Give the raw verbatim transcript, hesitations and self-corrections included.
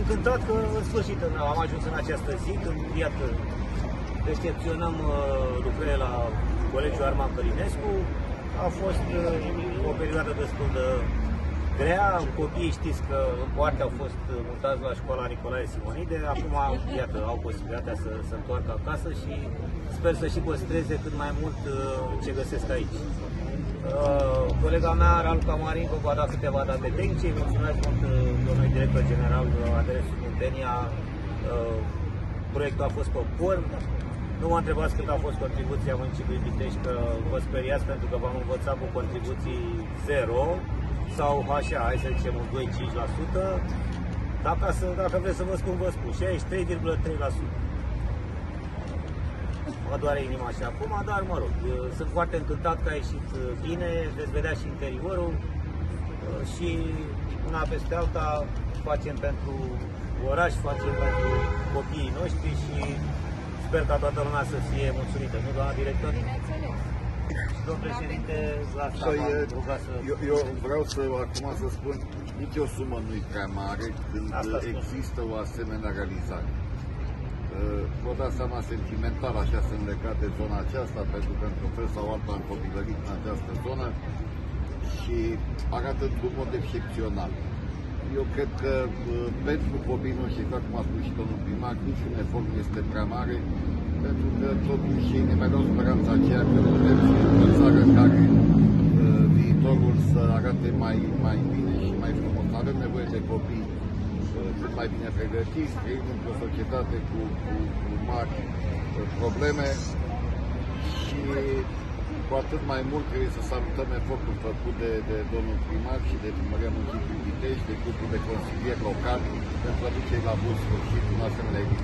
încântat că în sfârșit am ajuns în această zi, când iată, recepționăm lucrările la Colegiul Arman Călinescu. A fost o perioadă destul de grea. Copiii știți că în parte au fost mutați la școala Nicolae Simonide. Acum, iată, au posibilitatea să se întoarcă acasă și sper să și păstreze cât mai mult ce găsesc aici. Uh, colega mea, Raluca Marin, vă va da câteva date tehnice. Îi mulțumesc mult domnului director general A D R Suntenia. Uh, proiectul a fost pe porn. Nu mă întrebați cât a fost contribuția municipiului Pitești, că vă speriați pentru că v-am învățat cu contribuții zero sau așa, hai să zicem un doi virgulă cinci la sută. Dacă, dacă vreți să vă spun, vă spun șaizeci și trei virgulă trei la sută. Mă doare inima și acum, dar mă rog, sunt foarte încântat că a ieșit bine, veți vedea și interiorul și una peste alta facem pentru oraș, facem pentru copiii noștri și sper ca toată lumea să fie mulțumită, nu, doamna director? Bineînțeles. Domnul președinte, la asta Păi, m-am rugat să... Eu, eu vreau să acum să spun, nici o sumă nu e prea mare când Asta există o asemenea realizare. Vă dați seama, sentimental așa sunt legat de zona aceasta, pentru că într-un fel sau altul am copilărit în această zonă și arată într-un mod excepțional. Eu cred că pentru copiii noștri, exact cum a spus și domnul primar, niciun efort nu este prea mare, pentru că totuși ei ne mai dau speranța aceea că putem fi într-o țară în care uh, viitorul să arate mai, mai bine și mai frumos. Avem nevoie de copii cât mai bine pregătiți, trăim într-o societate cu, cu, cu mari probleme și cu atât mai mult trebuie să salutăm efortul făcut de, de domnul primar și de primăria municipiului Pitești, de grupul de consilieri locali pentru a duce la bun sfârșit un asemenea edific.